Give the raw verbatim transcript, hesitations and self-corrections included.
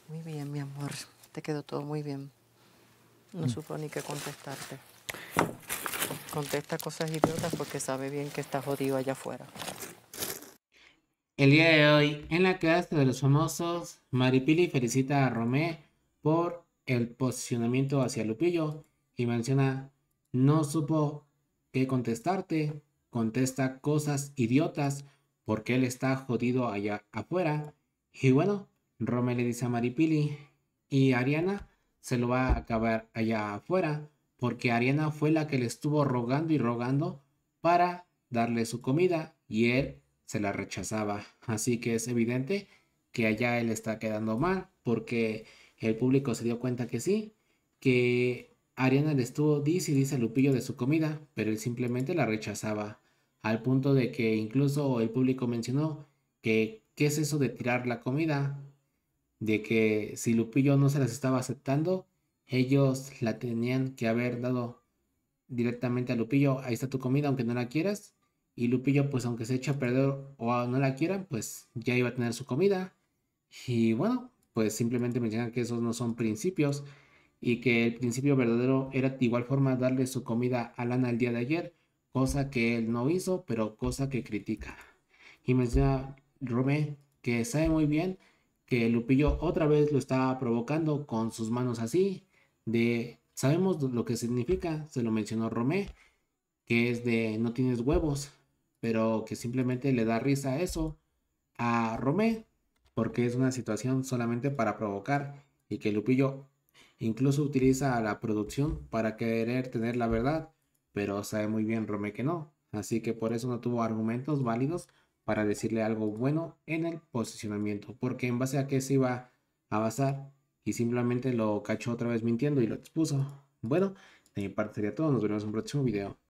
Muy bien, mi amor. Te quedó todo muy bien. No Mm. supo ni qué contestarte. Contesta cosas idiotas porque sabe bien que está jodido allá afuera. El día de hoy, en la clase de los famosos, Maripili felicita a Romé por el posicionamiento hacia Lupillo y menciona, no supo qué contestarte, contesta cosas idiotas porque él está jodido allá afuera. Y bueno, Romé le dice a Maripili y Ariana se lo va a acabar allá afuera porque Ariana fue la que le estuvo rogando y rogando para darle su comida y él se la rechazaba. Así que es evidente que allá él está quedando mal porque el público se dio cuenta que sí, que Ariana le estuvo dice y dice a Lupillo de su comida, pero él simplemente la rechazaba. Al punto de que incluso el público mencionó que qué es eso de tirar la comida, de que si Lupillo no se las estaba aceptando, ellos la tenían que haber dado directamente a Lupillo, ahí está tu comida aunque no la quieras. Y Lupillo, pues aunque se eche a perder o no la quieran, pues ya iba a tener su comida. Y bueno, pues simplemente mencionan que esos no son principios y que el principio verdadero era de igual forma darle su comida a Lana el día de ayer, cosa que él no hizo, pero cosa que critica. Y menciona Romé que sabe muy bien que Lupillo otra vez lo estaba provocando con sus manos así, de sabemos lo que significa, se lo mencionó Romé, que es de no tienes huevos, pero que simplemente le da risa eso a Romé, porque es una situación solamente para provocar y que Lupillo incluso utiliza a la producción para querer tener la verdad, pero sabe muy bien Romé que no, así que por eso no tuvo argumentos válidos para decirle algo bueno en el posicionamiento, porque en base a qué se iba a basar y simplemente lo cachó otra vez mintiendo y lo expuso. Bueno, de mi parte sería todo, nos vemos en un próximo video.